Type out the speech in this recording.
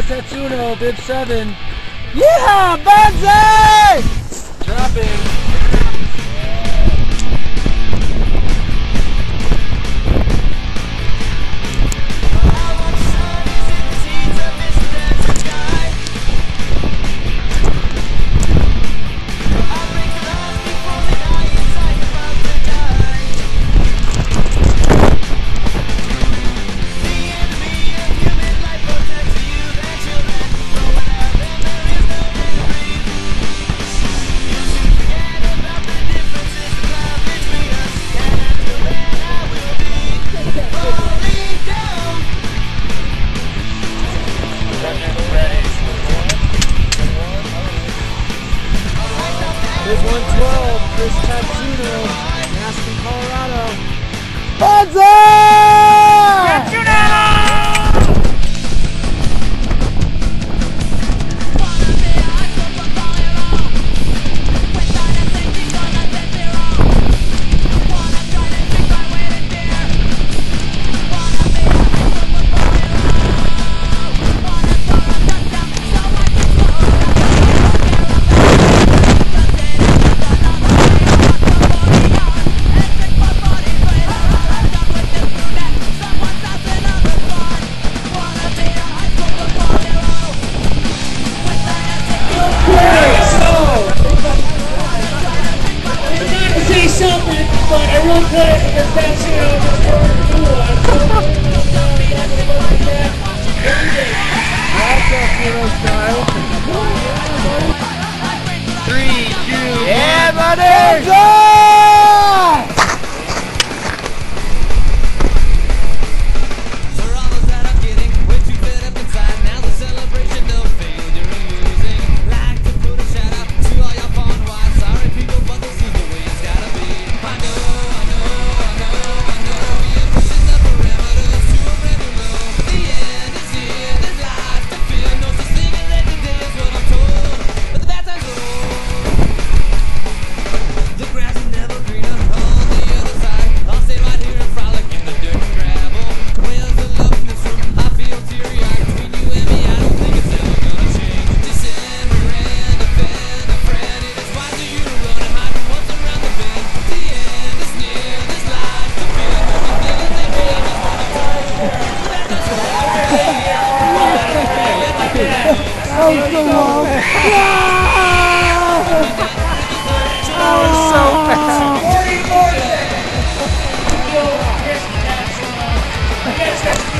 Tatsuno, bib 7. Yeah, Benzie! Dropping. Bib 112, Chris Tatsuno, Aspen, Colorado. Tatsuno! Something, but I will cut it because that's, you know, just for a cool one. That's 3, 2, Yeah, buddy! go! That was so long. That was so fast.